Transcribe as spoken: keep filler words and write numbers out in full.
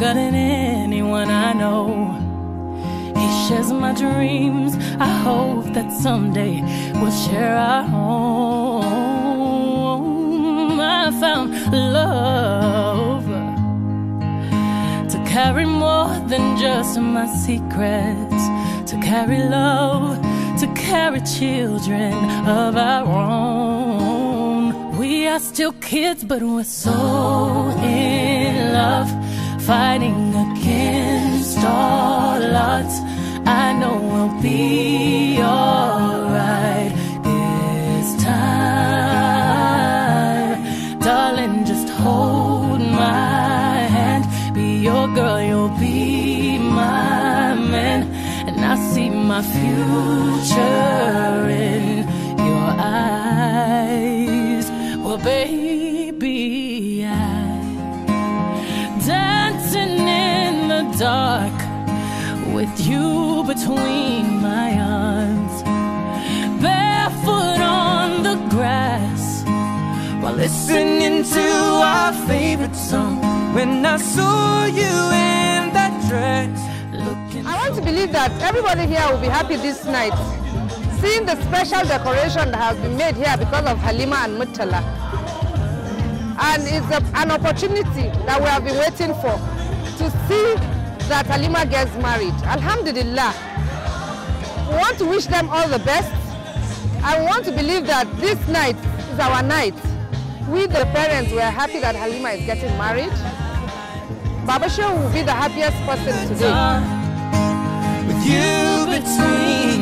stronger than anyone I know. He shares my dreams. I hope that someday we'll share our home. I found love to carry more than just my secrets, to carry love, to carry children of our own. We are still kids, but we're so in love, fighting against all odds. I know we'll be alright this time. Darling, just hold my hand. Be your girl, you'll be my man. And I see my future in your eyes. Well, baby, I'm dancing in the dark with you between my arms, barefoot on the grass, while listening to our favorite song. When I saw you in that dress, looking I want to believe that everybody here will be happy this night, seeing the special decoration that has been made here because of Halima and Murtala. And it's a, an opportunity that we have been waiting for, to see that Halima gets married. Alhamdulillah. We want to wish them all the best. I want to believe that this night is our night. We, the parents, we are happy that Halima is getting married. Baba Shehu will be the happiest person today. with you between